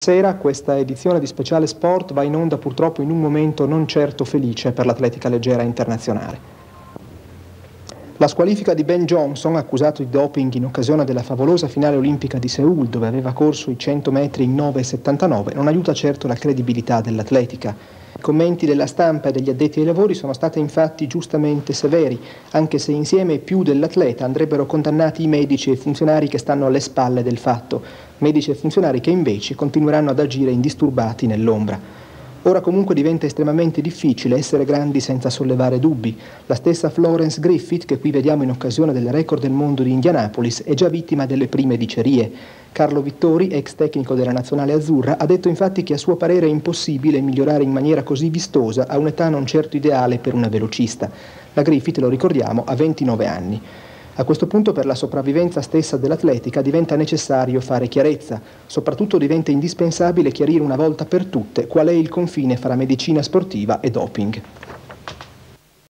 Sera questa edizione di Speciale Sport va in onda purtroppo in un momento non certo felice per l'atletica leggera internazionale. La squalifica di Ben Johnson, accusato di doping in occasione della favolosa finale olimpica di Seul, dove aveva corso i 100 metri in 9,79, non aiuta certo la credibilità dell'atletica. I commenti della stampa e degli addetti ai lavori sono stati infatti giustamente severi, anche se insieme più dell'atleta andrebbero condannati i medici e i funzionari che stanno alle spalle del fatto, medici e funzionari che invece continueranno ad agire indisturbati nell'ombra. Ora comunque diventa estremamente difficile essere grandi senza sollevare dubbi. La stessa Florence Griffith, che qui vediamo in occasione del record del mondo di Indianapolis, è già vittima delle prime dicerie. Carlo Vittori, ex tecnico della nazionale azzurra, ha detto infatti che a suo parere è impossibile migliorare in maniera così vistosa a un'età non certo ideale per una velocista. La Griffith, lo ricordiamo, ha 29 anni. A questo punto per la sopravvivenza stessa dell'atletica diventa necessario fare chiarezza, soprattutto diventa indispensabile chiarire una volta per tutte qual è il confine fra medicina sportiva e doping.